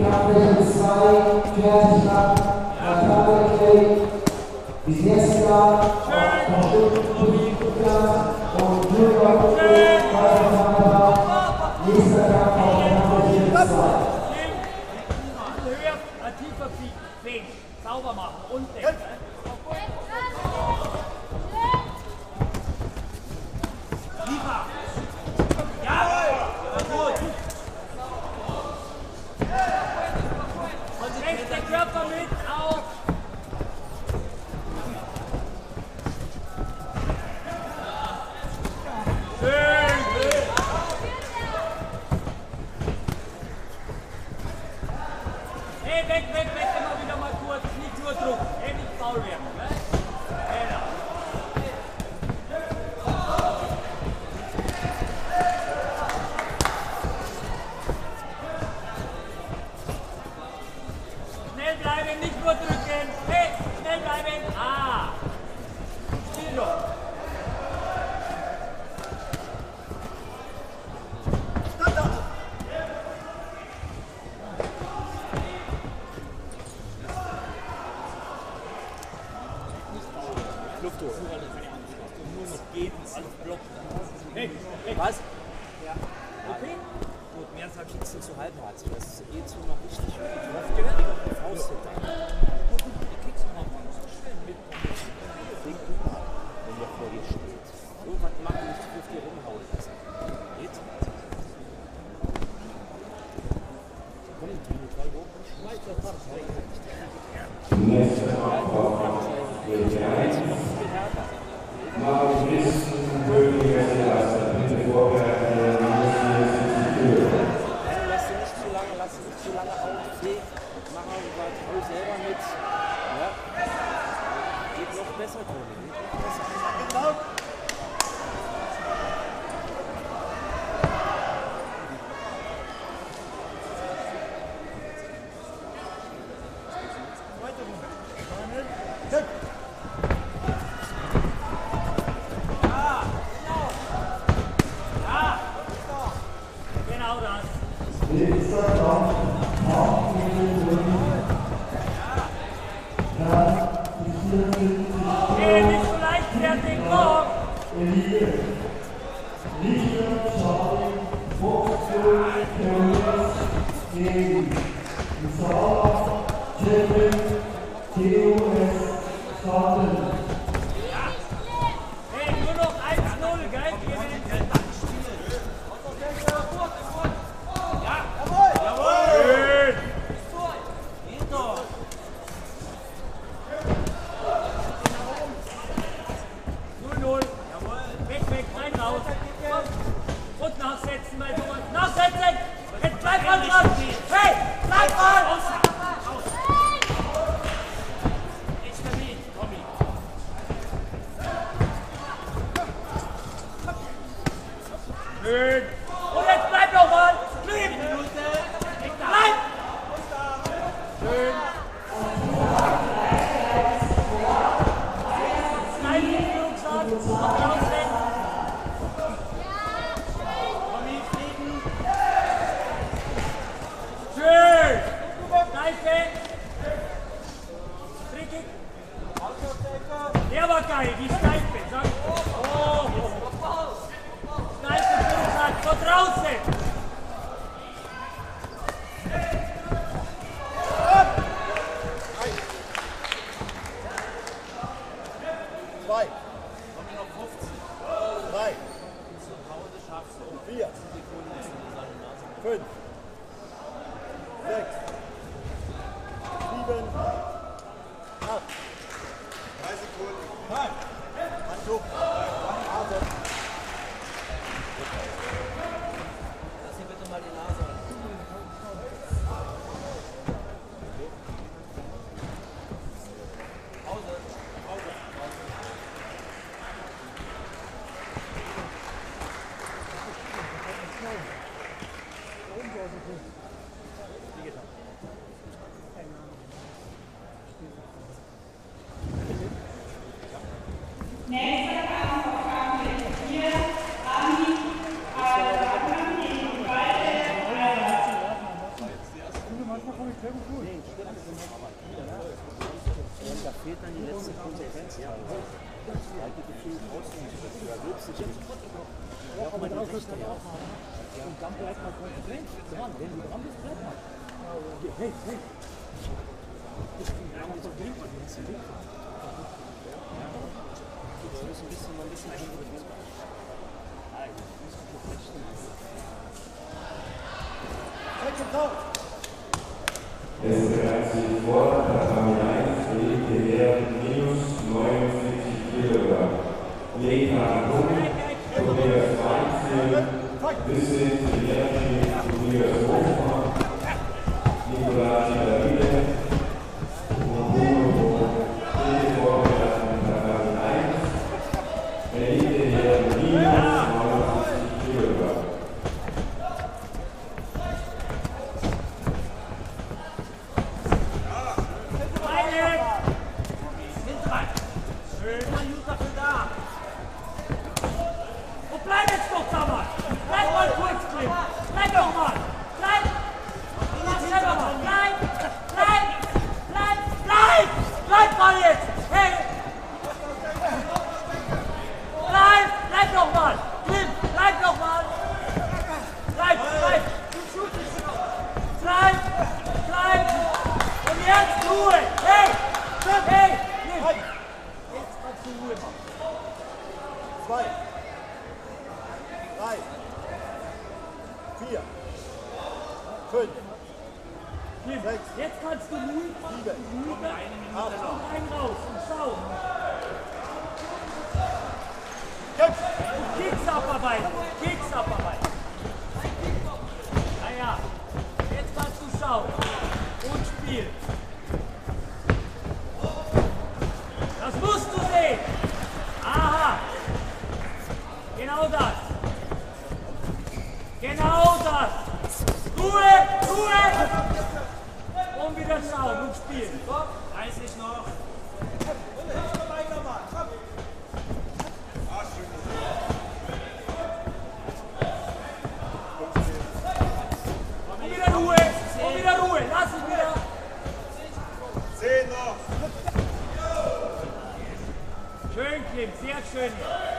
Kampfläche 2 fertig machen. Natalia Clay, Wisniewska auf Stuttgart und Junior weiter. Nächster Kampf auf der Kampfläche 2. Höher, tiefer fliegen, sauber machen und denken. Lieber! Ja! Gut! Und rechts der Körper mit auf! Schön! Hey, weg, immer wieder mal kurz, nicht nur Druck, hey, nicht faul werden, ne? Genau. Schnell bleiben, nicht nur drücken, hey, schnell bleiben, Spiel doch. Luft holen. Nur noch geben, alles blocken. Hey, Was? Ja. Okay? Gut, mehr sag ich jetzt zu halb hat. Das ist eh zu noch richtig. Die Faust hinter. Die kriegst du noch schön mit. Wenn der vor dir steht. Irgendwann machen, nicht auf dir rumhauen lassen. Geht? Komm, die 3 Wochen. Schmeiß das ab. Nächster Kampf auf Kampfläche 1. Marvin Wissen, Böhminger, bitte vorbereiten, Lass sie nicht zu lange auf. Feg, mach hol selber mit. Ja. Geht noch besser, Toni. Geht noch besser. Genau. Genau das. nächster Kampf auf Hey, nicht so leichtfertig, komm! Hey, nur noch 1-0, geil? Ja, jawohl! Geht doch! Jawohl! Weg, rein, raus! Und nachsetzen bei sowas! Nachsetzen! Jetzt bleib mal dran! Hey, bleib mal! Schön! Und jetzt bleib noch mal! Blieb! Bleib! Schön! Nein, Flugschlag! Rausrennen! Schön! Schleife! Trickig! Der war geil, die Schleife! Sag ich. Oh! Schleife, Flugschlag, von draußen! Zwei. Haben wir noch 15? 3. Zur Pause schaffst du. 4. 5. 6. 7. 8. 3 Sekunden. 5. Nee, stimmt, das ist aber da fehlt dann die letzte Konsequenz. Ja, da gibt es viel Außenminister. Da willst du jetzt auch mal die Rechte haben. Und dann bleibt mal konsequent dran. Wenn du dran bist, bleib mal. Hey, hey. Jetzt müssen wir ein bisschen konsequent sein. Es bereitet sich vor, Tatami 1, WTR minus 49 Kilogramm. Leka Hund, Tobias Weinzel, Vincent Jeremy, Tobias Hofmann, Nicolas Davide und Bruno vorbereiten Tatami 1, WTR minus 49 Kilogramm. Jetzt kannst du ruhig machen, rein raus und schau. Kicks abarbeiten, Kicks abarbeiten. Naja, jetzt kannst du schauen und spielen. Das musst du sehen. Aha, genau das. Genau das. Ruhe, Ruhe. Und wieder schauen und spielen. 30 noch. Und wieder Ruhe. Und wieder Ruhe. Lass es wieder. 10 noch. Schön, Kim. Sehr schön.